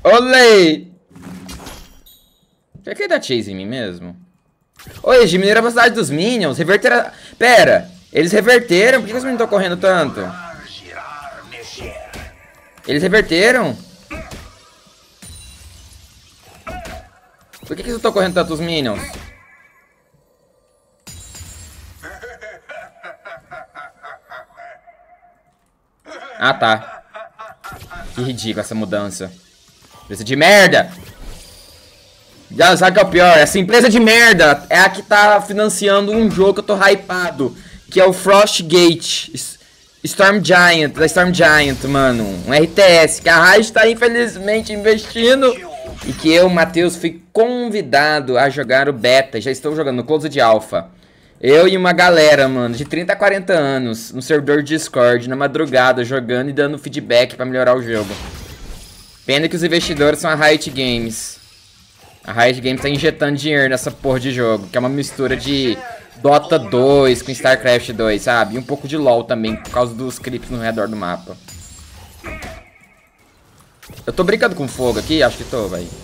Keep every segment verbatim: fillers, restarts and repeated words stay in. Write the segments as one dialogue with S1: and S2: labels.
S1: Olê! Por que dá chase em mim mesmo? Oi, diminuíram a velocidade dos minions. Reverteram... Pera, eles reverteram? Por que os minions estão correndo tanto? Eles reverteram? Por que que eles estão correndo tanto os minions? Ah, tá. Que ridícula essa mudança. Empresa de merda! Já sabe o que é o pior? Essa empresa de merda é a que tá financiando um jogo que eu tô hypado, que é o Frostgate Storm Giant, da Storm Giant, mano. Um R T S que a Riot tá infelizmente investindo e que eu, Matheus, fui convidado a jogar o beta. Já estou jogando no Closed Alpha. Eu e uma galera, mano, de trinta a quarenta anos, no servidor de Discord, na madrugada, jogando e dando feedback pra melhorar o jogo. Pena que os investidores são a Riot Games. A Riot Games tá injetando dinheiro nessa porra de jogo, que é uma mistura de Dota dois com StarCraft dois, sabe? E um pouco de LoL também, por causa dos clipes no redor do mapa. Eu tô brincando com fogo aqui? Acho que tô, velho.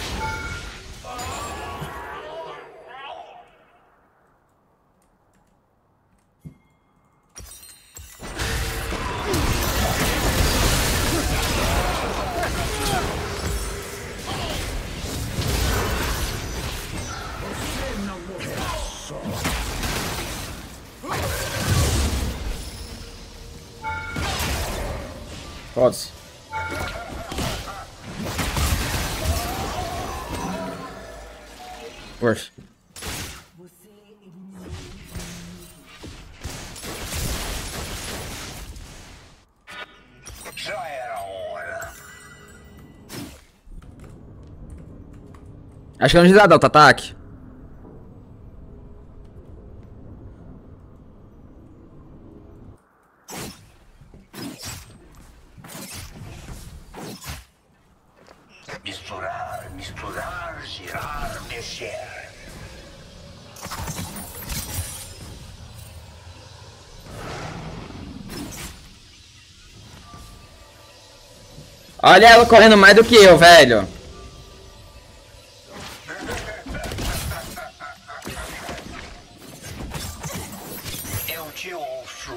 S1: Foda-se. Poxa.
S2: Já era hora.
S1: Acho que não dá auto-ataque.
S2: Misturar, misturar, girar, mexer.
S1: Olha ela correndo mais do que eu, velho.
S2: Eu te ouço.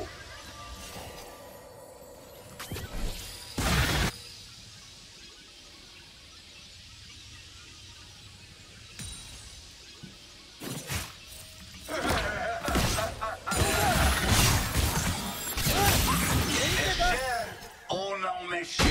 S2: Mexer ou não mexer?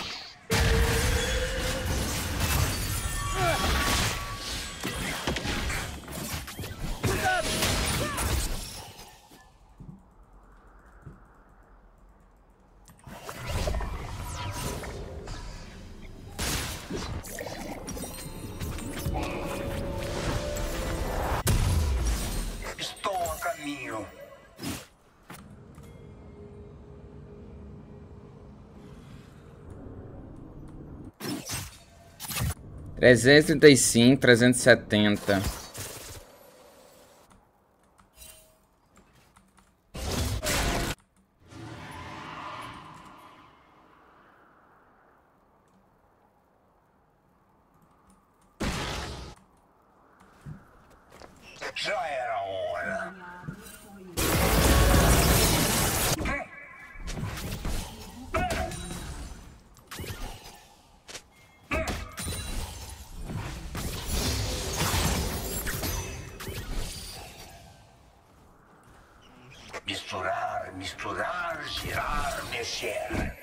S2: Estou a caminho.
S1: trezentos e trinta e cinco, trezentos e setenta.
S2: Já era hora. Misturar, misturar, girar, mexer.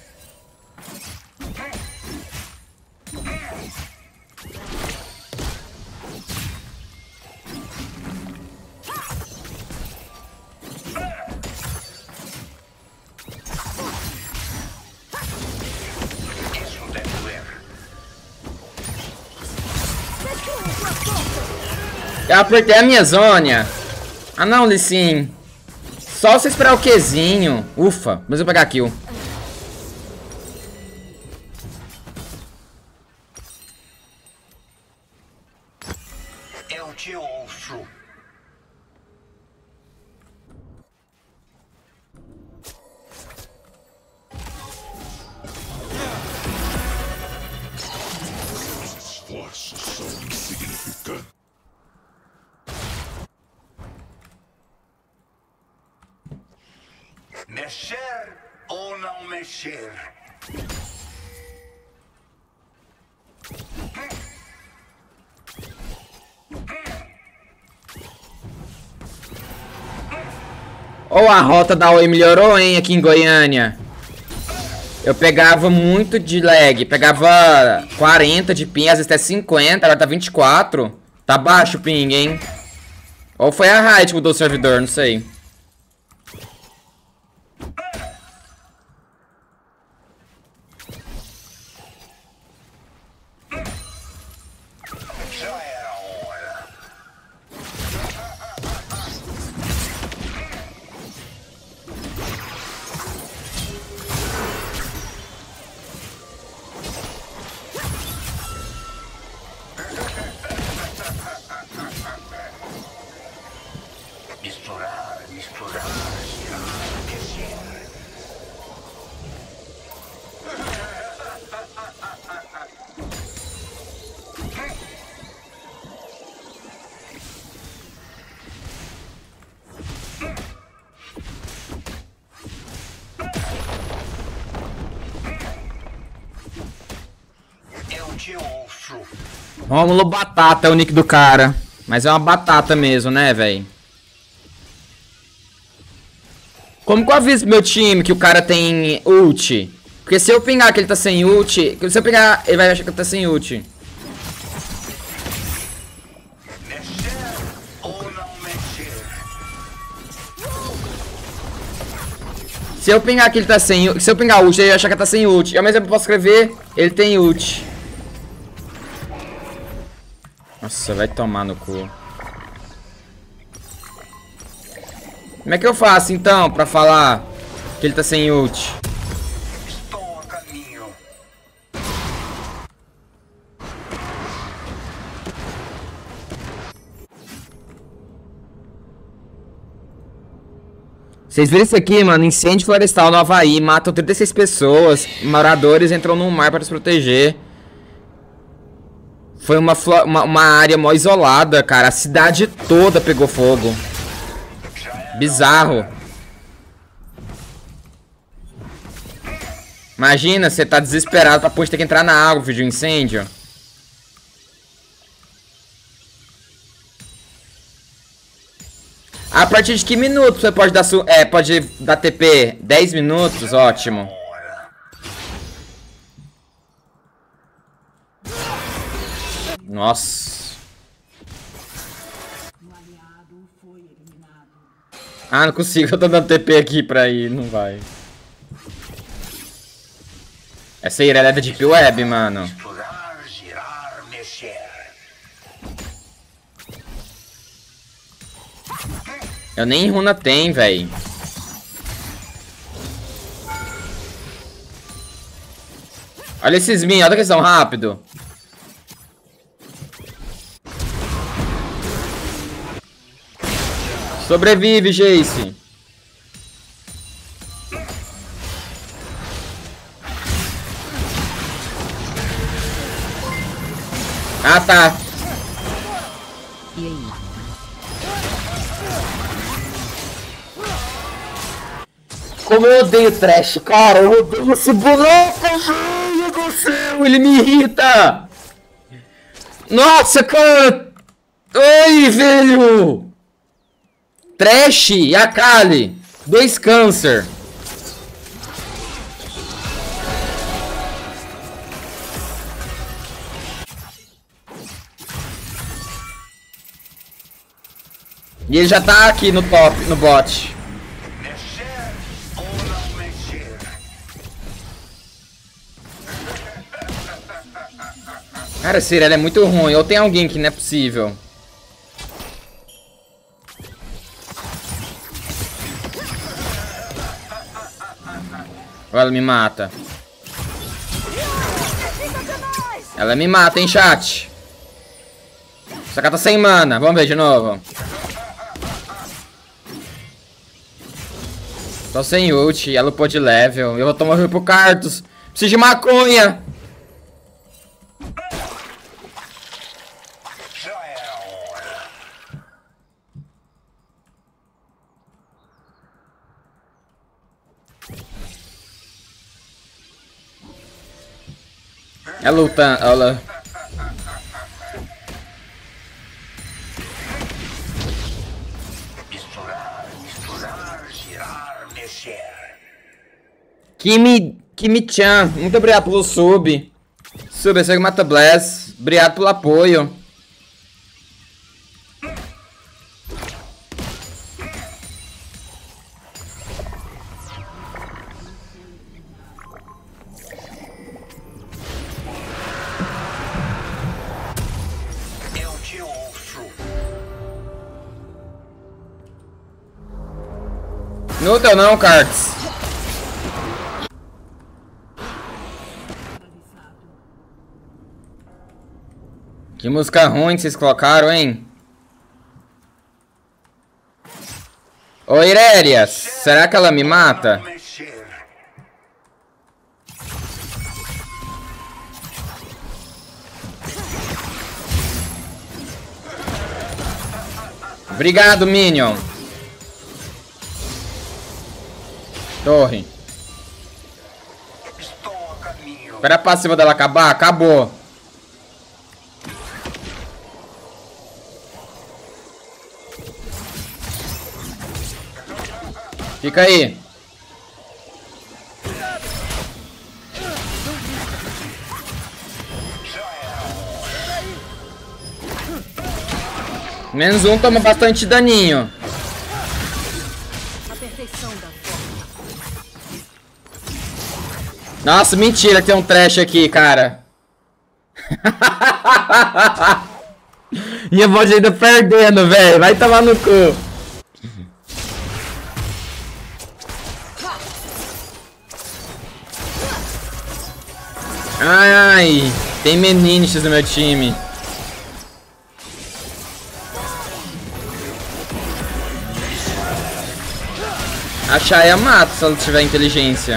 S2: Isso deve doer.
S1: Eu apertei a minha zônia. Ah não, Lissin. Só você esperar o Qzinho. Ufa, mas eu vou pegar a kill.
S2: Eu te ouço. Mexer ou não mexer?
S1: Ou a rota da Oi melhorou, hein, aqui em Goiânia. Eu pegava muito de lag, pegava quarenta de ping, às vezes até cinquenta, agora tá vinte e quatro. Tá baixo o ping, hein. Ou foi a Riot que mudou o servidor, não sei.
S2: Já era hora. Misturar, misturar, girar, mexer. Eu te ouço.
S1: Rômulo Batata é o nick do cara. Mas é uma batata mesmo, né, velho? Como que eu aviso pro meu time que o cara tem ult? Porque se eu pingar que ele tá sem ult... Se eu pingar, ele vai achar que ele tá sem ult.
S2: Mexer ou não mexer?
S1: Se eu pingar que ele tá sem... Se eu pingar ult, ele vai achar que ele tá sem ult. E ao mesmo tempo eu posso escrever, ele tem ult. Nossa, vai tomar no cu. Como é que eu faço então pra falar que ele tá sem ult?
S2: Estou a caminho.
S1: Vocês viram isso aqui, mano? Incêndio florestal no Havaí. Matam trinta e seis pessoas. Moradores entram no mar para se proteger. Foi uma, uma, uma área mó isolada, cara. A cidade toda pegou fogo. Bizarro. Imagina, você tá desesperado pra depois ter que entrar na água, filho, de um incêndio. A partir de que minutos você pode dar su é, pode dar T P? dez minutos? Ótimo. Nossa. Ah, não consigo. Eu tô dando T P aqui pra ir. Não vai. Essa Irelia é da Deep Web, mano.
S2: Misturar, girar, mexer.
S1: Eu nem runa tem, véi. Olha esses min, olha que eles são rápido. Sobrevive, Jace. Ah, tá.
S3: E aí?
S1: Como eu odeio trash, cara. Eu odeio esse boneco, velho do céu. Ele me irrita. Nossa, cara. Ai, velho. Trash e a Kali. Dois câncer. E ele já tá aqui no top, no bot.
S2: Mexer ou não mexer?
S1: Cara, esse Irelia é muito ruim. Ou tem alguém que não é possível. Ou ela me mata. Ela me mata, hein, chat. Essa cara tá sem mana. Vamos ver de novo. Tô sem ult. Ela upou de level. Eu vou tomar rio pro Cartus. Preciso de maconha.
S2: Já era hora.
S1: É lutando, olha.
S2: Misturar, misturar, girar, mexer.
S1: Kimi, Kimi-chan, muito obrigado pelo sub. Sub, esse é o Mata Bless. Obrigado pelo apoio.
S2: Eu te ouço.
S1: No teu não, Cards. Que música ruim que vocês colocaram, hein? Ô, Irelia, será que ela me mata?
S2: Mexer.
S1: Obrigado, Minion. Torre.
S2: Estou a caminho.
S1: Espera a passiva dela acabar. Acabou. Fica aí. Menos um toma bastante daninho.
S3: A perfeição da forma.
S1: Nossa, mentira, tem um trash aqui, cara. Minha voz ainda perdendo, velho. Vai tomar no cu. Ai, ai. Tem meninos no meu time. A Shaya mata se ela tiver inteligência.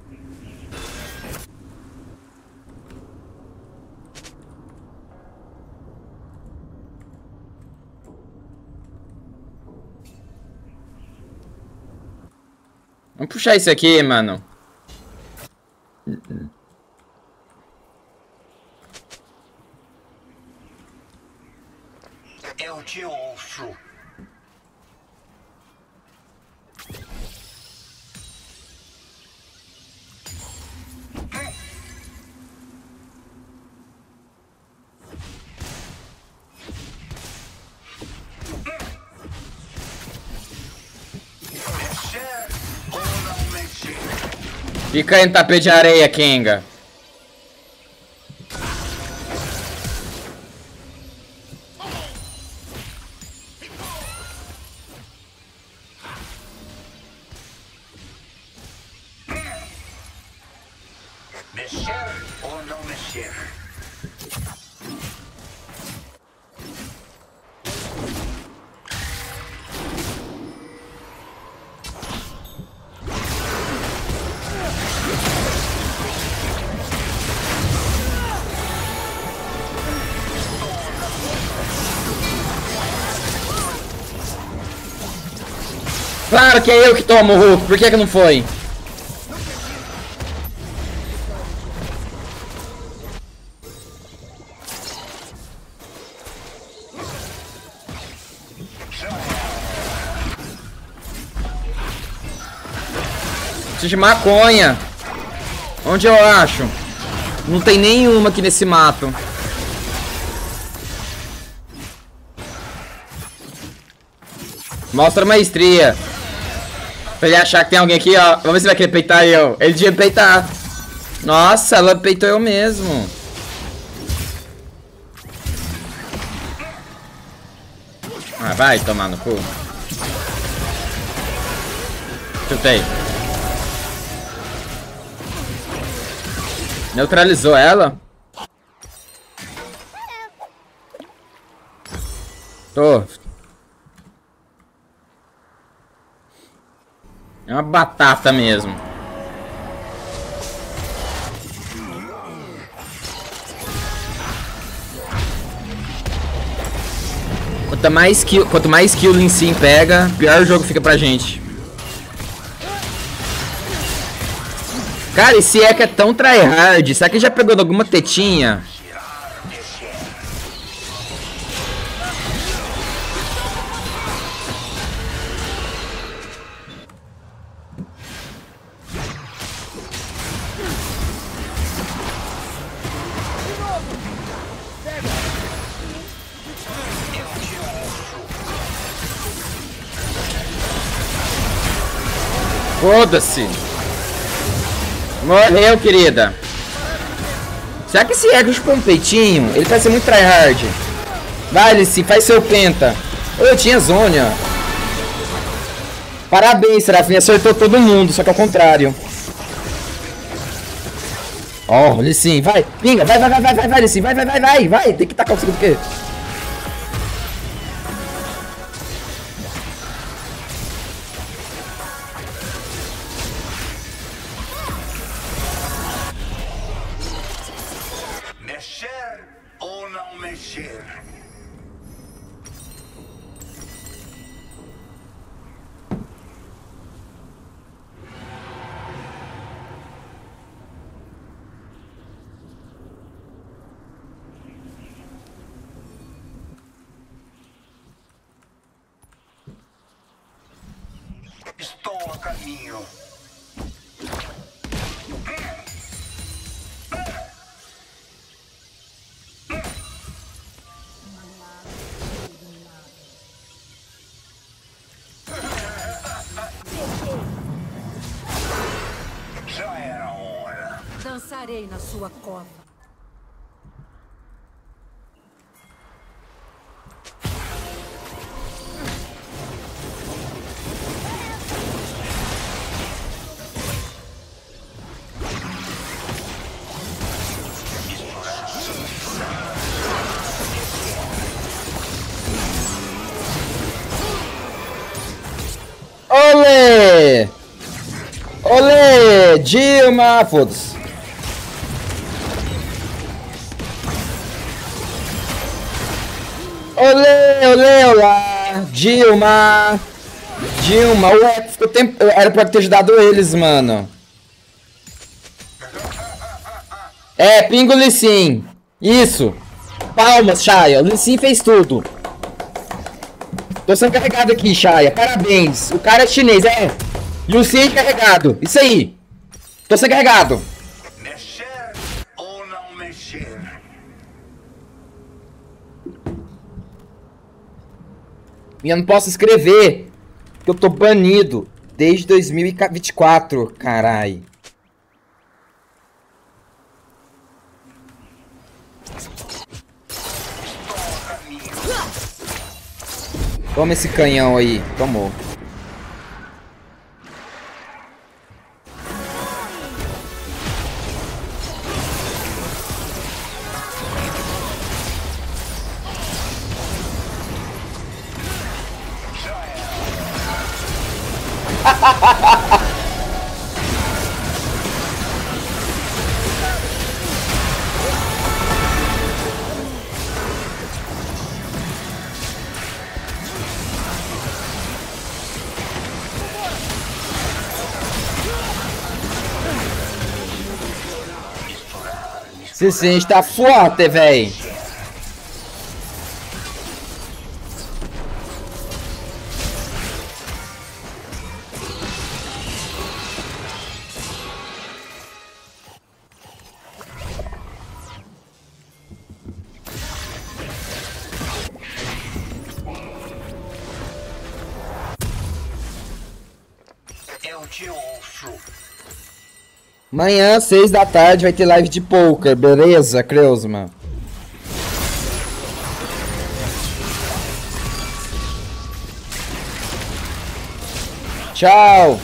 S1: Vamos puxar isso aqui, mano.
S2: Eu te ouço. Mexer ou não mexer?
S1: Fica aí no tapete de areia, Kenga.
S2: Mexer ou não mexer?
S1: Claro que é eu que tomo o Hulk. Por que que não foi? Preciso de maconha. Onde eu acho? Não tem nenhuma aqui nesse mato. Mostra a maestria. Pra ele achar que tem alguém aqui, ó. Vamos ver se vai querer peitar eu. Ele devia peitar. Nossa, ela peitou eu mesmo. Ah, vai tomar no cu. Chutei. Neutralizou ela? Tô. É uma batata mesmo. Quanto mais kill, quanto mais kill o Lin Sin pega, pior o jogo fica pra gente. Cara, esse Echo é tão tryhard. Será que ele já pegou alguma tetinha? Foda-se. Morreu, querida. Será que esse Echo chupou um peitinho? Ele vai ser muito tryhard. Vai, Lissi, faz seu penta. Eu tinha Zônia. Parabéns, Serafim. Acertou todo mundo, só que ao contrário. Ó, oh, Lissi, vai. Pinga, vai, vai, vai, vai, vai, vai, Lissi. Vai, vai, vai, vai, vai. Tem que tacar o segundo quê?
S2: Mexer ou não mexer? Estou a caminho. Já era hora.
S3: Dançarei na sua cova.
S1: Olê! Olê! Dilma! Foda-se. Olê! Olê! Olá! Dilma! Dilma! Ué, ficou tempo... Era pra ter ajudado eles, mano. É, pingo o Lissin. Isso! Palmas, Shaya. O Lissin fez tudo. Tô sendo carregado aqui, Shaya. Parabéns. O cara é chinês, é. Lucien carregado. Isso aí. Tô sendo carregado.
S2: Mexer ou não mexer?
S1: E eu não posso escrever. Porque eu tô banido. Desde dois mil e vinte e quatro. Carai. Toma esse canhão aí. Tomou. Sim, sim, a gente tá forte, véi.
S2: Eu te ouço.
S1: Amanhã, seis da tarde, vai ter live de poker, beleza, Creusma? Tchau!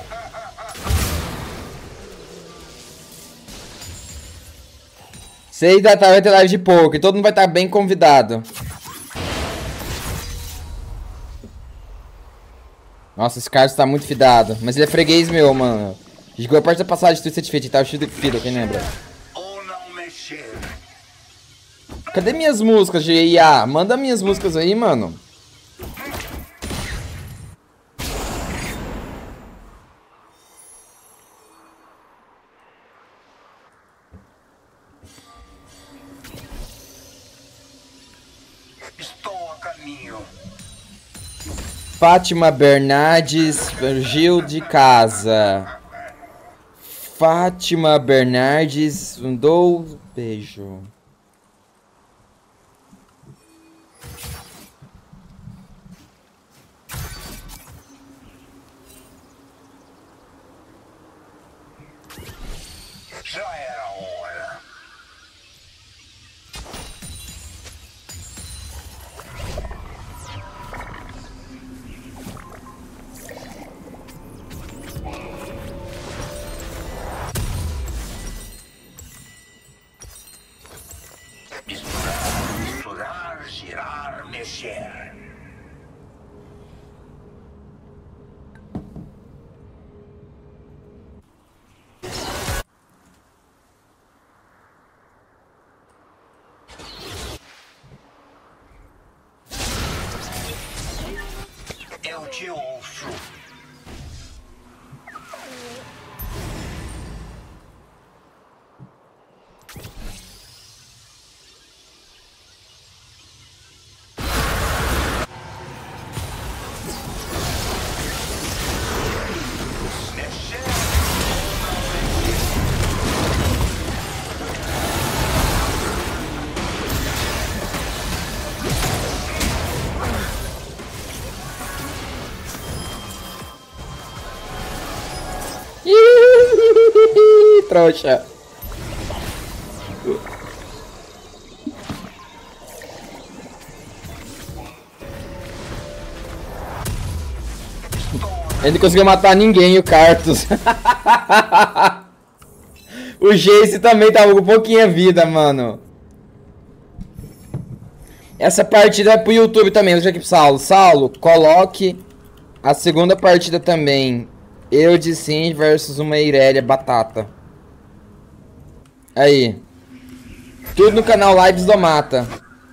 S1: Seis da tarde vai ter live de poker, todo mundo vai estar bem convidado. Nossa, esse cara está muito fidado, mas ele é freguês meu, mano. Jogou a parte da passagem, estou satisfeito, tá? O Shield Fido, quem lembra?
S2: Ou não mexer?
S1: Cadê minhas músicas de I A? Manda minhas músicas aí, mano.
S2: caminho.
S1: Fátima Bernardes, Gil de Casa. Fátima Bernardes, mandou beijo.
S2: Já era a hora. Misturar, misturar, girar, mexer. Eu te ouço.
S1: Trouxa. Ele não conseguiu matar ninguém, o Cartus. O Jace também tava com pouquinha vida, mano. Essa partida é pro YouTube também. Deixa aqui pro Saulo. Saulo, coloque a segunda partida também. Eu de Sim versus uma Irelia Batata. Aí. Tudo no canal Lives do Mata.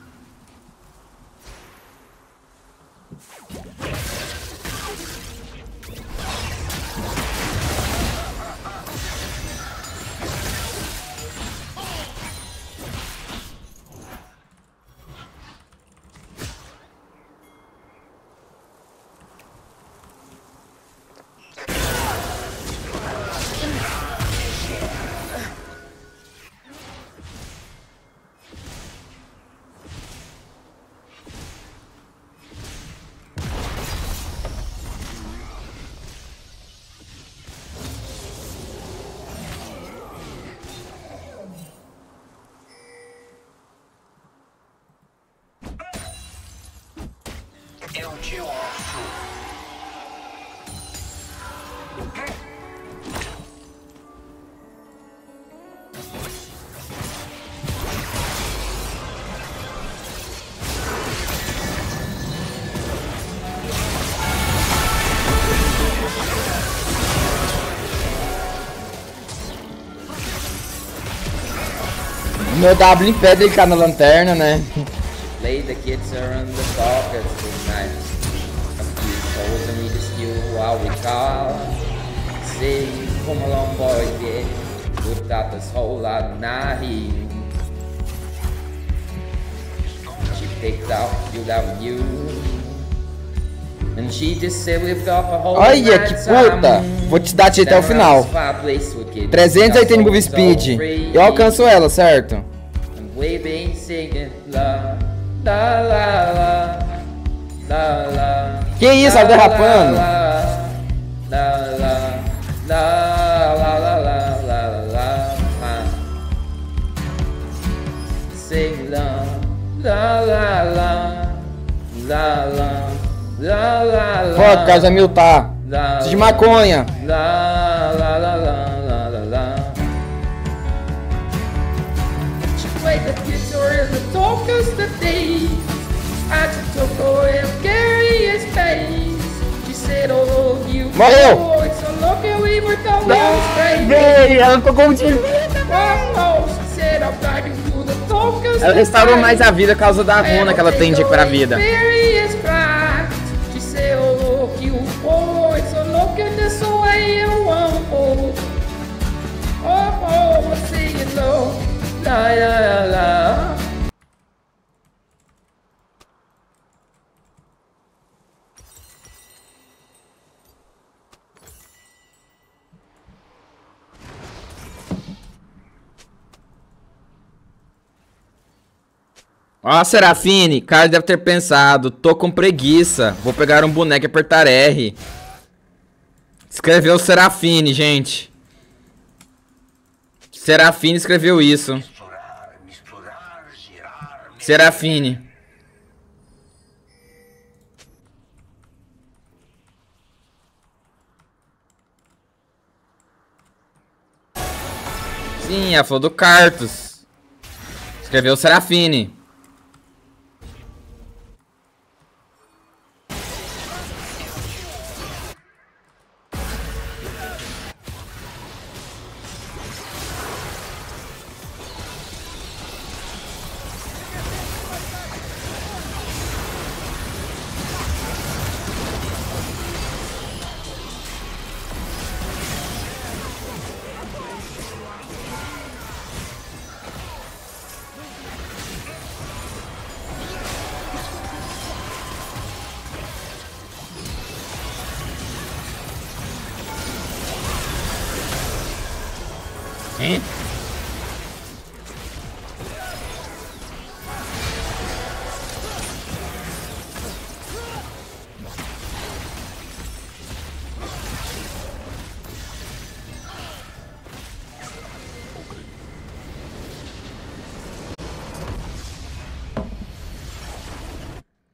S2: Eu te ouço.
S1: Meu W impede ele ficar na lanterna, né? Play the kids around the sockets tonight. A few calls and we just you what we call. Say, come along boy, yeah. Good that this whole lot night. She picked out you love you. And she just said we've got a whole
S4: Olha que puta! Vou te dar até o final. trezentos e oitenta move speed. Eu alcanço ela, certo?
S1: We been singing la la la la la la.
S4: Que isso, ela derrapando?
S1: La la la la la la la la la. Sing la la la la la la la la la.
S4: Foda, casa miltar. Preciso de maconha.
S1: La la la la la la la. Play the guitar and the talkers the day. I just took away and carry his face. She said, oh, you
S4: Morreu!
S1: boy, so look at we were the ones crazy.
S4: Véi, ela ficou com um tiro.
S1: Oh, she said, I'm driving through the talkers
S4: Ela restaurou mais a vida por causa da runa que ela tem de recuperar a vida.
S1: She said, oh, look, you boy, so look at this way you want. Oh, oh, I see you know. La la la. Ó, Serafine, cara deve ter pensado, tô com preguiça, vou pegar um boneco e apertar R. Escreveu Serafine, gente. Serafine escreveu isso.
S2: Misturar, misturar, girar, mexer.
S1: Serafine. Sim, ela falou do Cartus. Escreveu Serafine. Hein?